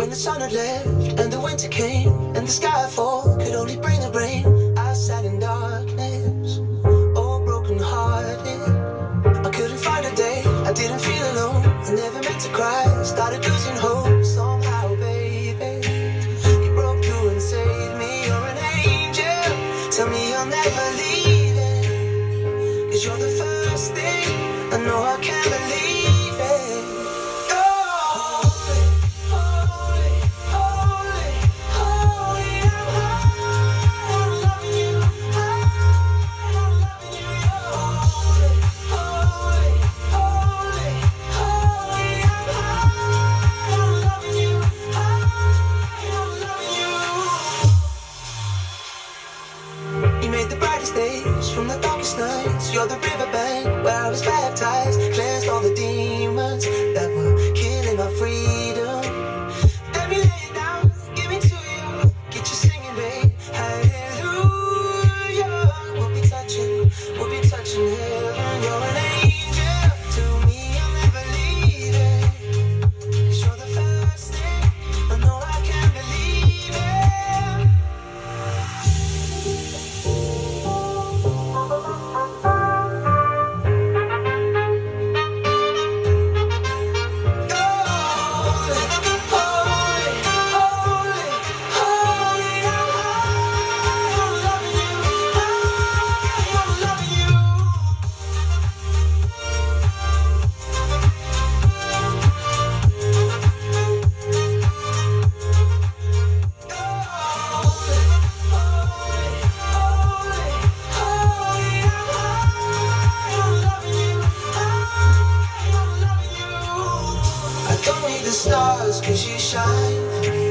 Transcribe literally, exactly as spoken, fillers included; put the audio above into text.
When the sun had left and the winter came and the skyfall could only bring the rain, I sat in darkness, all broken hearted. I couldn't find a day, I didn't feel alone. I never meant to cry, started losing hope. Somehow, baby, you broke through and saved me. You're an angel, tell me you'll never leave it, 'cause you're the first thing I know I can't believe it. From the darkest nights, you're the riverbank where I was baptized, cleansed all the demons that were killing my freedom. Let me lay it down, give it to you, get you singing, babe. Hallelujah, we'll be touching, we'll be touching heaven. You're an angel, to me I'll never leave it, 'cause you're the first thing I know I can't believe it. The stars, 'cause you shine for me.